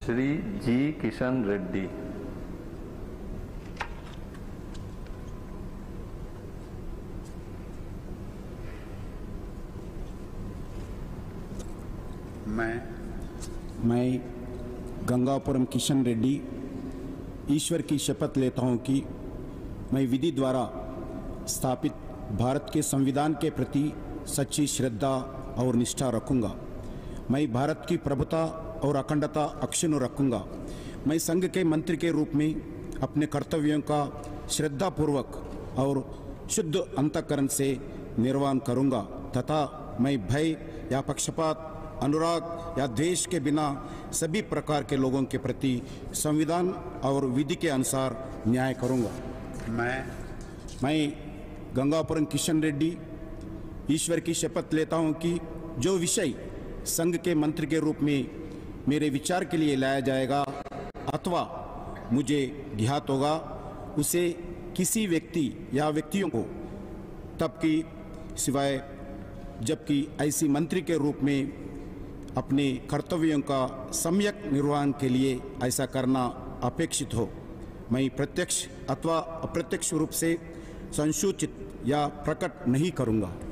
श्री जी किशन रेड्डी। मैं गंगापुरम किशन रेड्डी ईश्वर की शपथ लेता हूं कि मैं विधि द्वारा स्थापित भारत के संविधान के प्रति सच्ची श्रद्धा और निष्ठा रखूंगा। मैं भारत की प्रभुता और अखंडता अक्षुण्ण रखूंगा। मैं संघ के मंत्री के रूप में अपने कर्तव्यों का श्रद्धापूर्वक और शुद्ध अंतःकरण से निर्वहन करूंगा तथा मैं भय या पक्षपात, अनुराग या द्वेष के बिना सभी प्रकार के लोगों के प्रति संविधान और विधि के अनुसार न्याय करूंगा। मैं गंगापुरम किशन रेड्डी ईश्वर की शपथ लेता हूं कि जो विषय संघ के मंत्री के रूप में मेरे विचार के लिए लाया जाएगा अथवा मुझे ज्ञात होगा, उसे किसी व्यक्ति या व्यक्तियों को तब की सिवाय जबकि ऐसी मंत्री के रूप में अपने कर्तव्यों का सम्यक निर्वहन के लिए ऐसा करना अपेक्षित हो, मैं प्रत्यक्ष अथवा अप्रत्यक्ष रूप से संसूचित या प्रकट नहीं करूँगा।